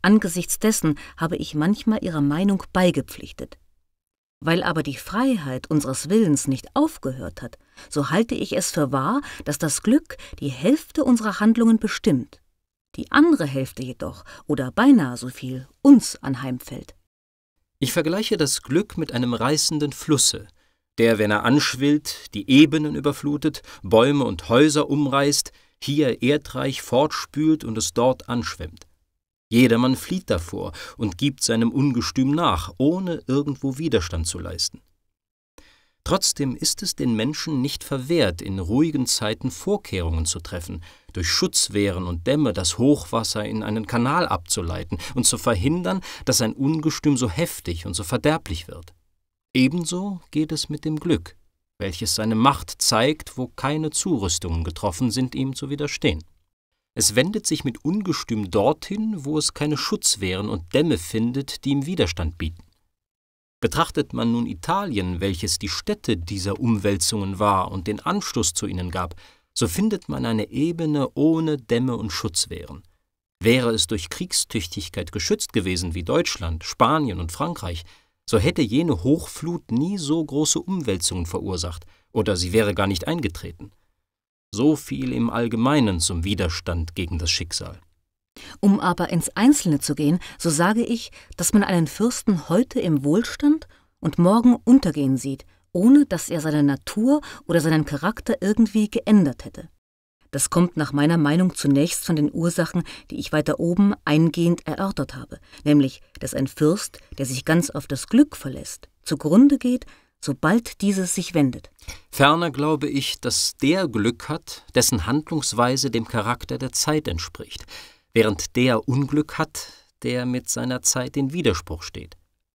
Angesichts dessen habe ich manchmal ihrer Meinung beigepflichtet. Weil aber die Freiheit unseres Willens nicht aufgehört hat, so halte ich es für wahr, dass das Glück die Hälfte unserer Handlungen bestimmt, die andere Hälfte jedoch, oder beinahe so viel, uns anheimfällt. Ich vergleiche das Glück mit einem reißenden Flusse, der, wenn er anschwillt, die Ebenen überflutet, Bäume und Häuser umreißt, hier Erdreich fortspült und es dort anschwemmt. Jedermann flieht davor und gibt seinem Ungestüm nach, ohne irgendwo Widerstand zu leisten. Trotzdem ist es den Menschen nicht verwehrt, in ruhigen Zeiten Vorkehrungen zu treffen, durch Schutzwehren und Dämme das Hochwasser in einen Kanal abzuleiten und zu verhindern, dass ein Ungestüm so heftig und so verderblich wird. Ebenso geht es mit dem Glück, welches seine Macht zeigt, wo keine Zurüstungen getroffen sind, ihm zu widerstehen. Es wendet sich mit Ungestüm dorthin, wo es keine Schutzwehren und Dämme findet, die ihm Widerstand bieten. Betrachtet man nun Italien, welches die Stätte dieser Umwälzungen war und den Anstoß zu ihnen gab, so findet man eine Ebene ohne Dämme und Schutzwehren. Wäre es durch Kriegstüchtigkeit geschützt gewesen wie Deutschland, Spanien und Frankreich, so hätte jene Hochflut nie so große Umwälzungen verursacht, oder sie wäre gar nicht eingetreten. So viel im Allgemeinen zum Widerstand gegen das Schicksal. Um aber ins Einzelne zu gehen, so sage ich, dass man einen Fürsten heute im Wohlstand und morgen untergehen sieht, ohne dass er seine Natur oder seinen Charakter irgendwie geändert hätte. Das kommt nach meiner Meinung zunächst von den Ursachen, die ich weiter oben eingehend erörtert habe, nämlich, dass ein Fürst, der sich ganz auf das Glück verlässt, zugrunde geht, sobald dieses sich wendet. Ferner glaube ich, dass der Glück hat, dessen Handlungsweise dem Charakter der Zeit entspricht, während der Unglück hat, der mit seiner Zeit in Widerspruch steht.